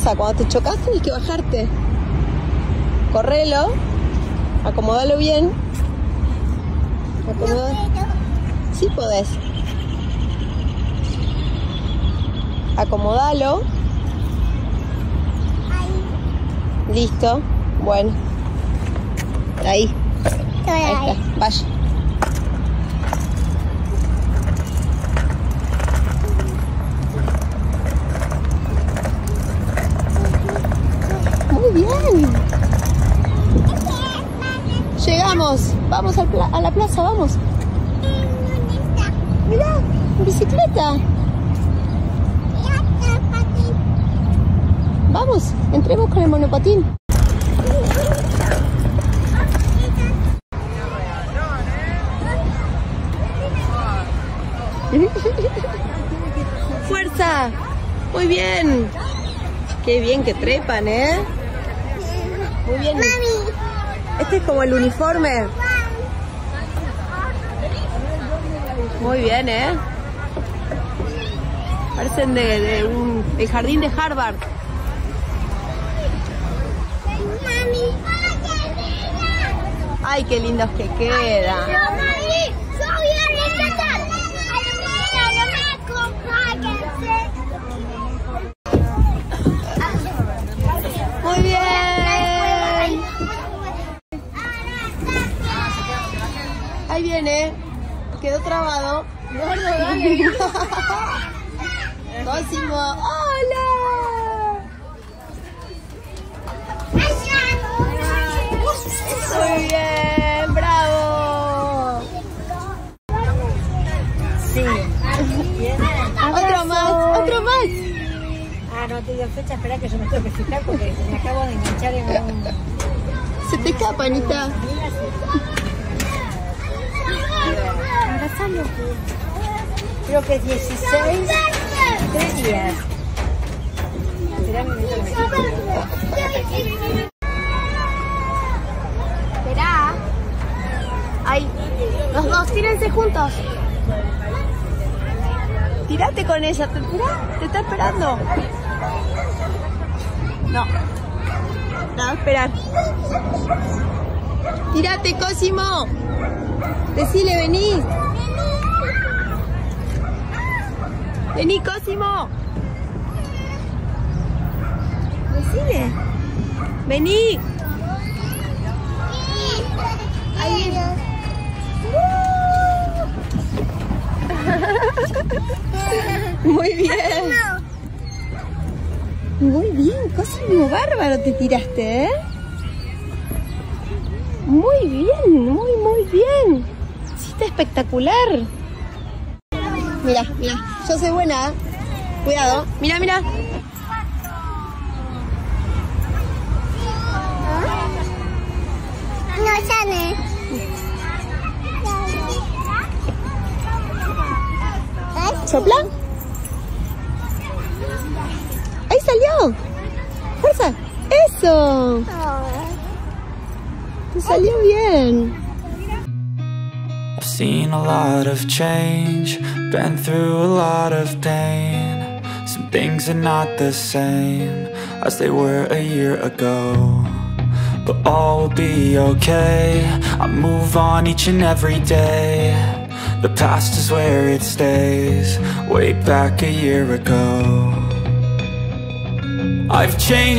pasa? Cuando te chocas tenés que bajarte. Correlo. Acomódalo bien. Sí podés. Acomódalo. Listo. Bueno. Ahí. Ahí está. Vaya. Muy bien. Llegamos. Vamos a la plaza, vamos. Mirá, en bicicleta. Vamos, entremos con el monopatín. ¡Fuerza! Muy bien. Qué bien que trepan, ¿eh? Muy bien. Este es como el uniforme. Muy bien, ¿eh? Parecen del jardín de Harvard. Ay, qué lindos que quedan. Muy bien. Ahí viene. Quedó trabado. Cosimo. ¡Hola! Muy bien, bravo. Sí. Otro más. Ah, no te dio fecha, espera que yo me tengo que fijar porque me acabo de enganchar en un... Se te escapa, Anita. Abrazalo. Creo que es 16, 3 días. Esperá un minuto que me quito. Esperá. Ahí. Los dos, tírense juntos. Tírate con ella. Te está esperando. No. No, esperar. Tírate, Cosimo. Decile, vení. Vení, Cosimo. Decile. Vení. Ahí viene. Muy bien. Muy bien, Cosimo, bárbaro te tiraste, ¿eh? Muy bien, muy bien. Hiciste espectacular. Mira, yo soy buena, ¿eh? Cuidado, mira. No sale. ¿Sopla? ¡Ahí salió! ¡Fuerza! ¡Eso! ¡Te salió bien! I've seen a lot of change, been through a lot of pain. Some things are not the same as they were a year ago, but all will be okay. I move on each and every day. The past is where it stays, way back a year ago. I've changed.